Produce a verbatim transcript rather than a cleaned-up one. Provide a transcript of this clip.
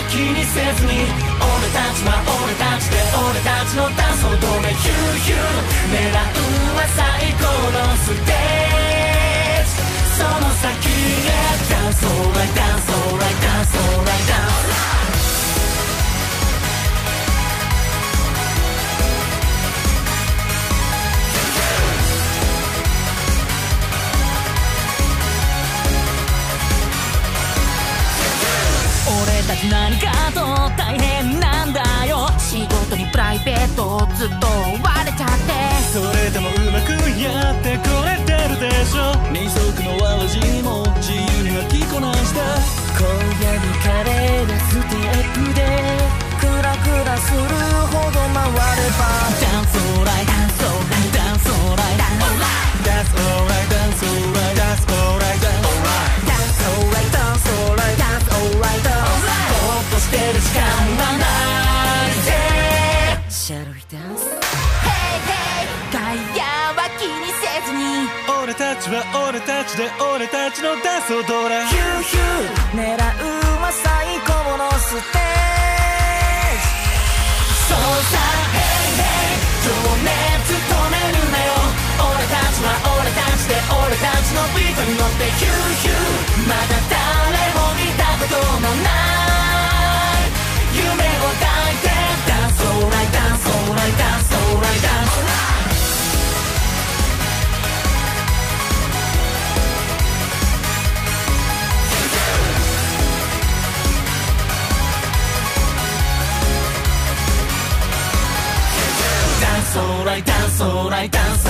気にせずに俺たちは俺たちで俺たちのダンスを止めヒューヒュー狙うは最高のステージその先へダンスオーライダンスオーライダンスオーライダンス俺たち何かと大変なんだよ仕事にプライベートずっと追われちゃってそれでもうまくやってこれてるでしょ二足のわらじも自由に履きこなした今夜に枯れるステップでクラクラするほど回ればダンスオーライダンスオーライダンスオーライダンスオーライダンスオーライダンスオーライダンスオーライダンスオーライダンスオーライダンスオーライダンスオーライダンスぼーっとしてる時間はないぜシャルイダンス外野は気にせずに俺たちは俺たちで俺たちのダンスを踊れヒューヒュー狙うは最高のステージそうさヘイヘイ情熱止めるなよ俺たちは俺たちで俺たちのビートに乗ってヒューヒューまだ誰も見たことのない夢を抱いてダンスオーライダンスオーライダンスオーライダンスダンスオーライダンスオーライダンス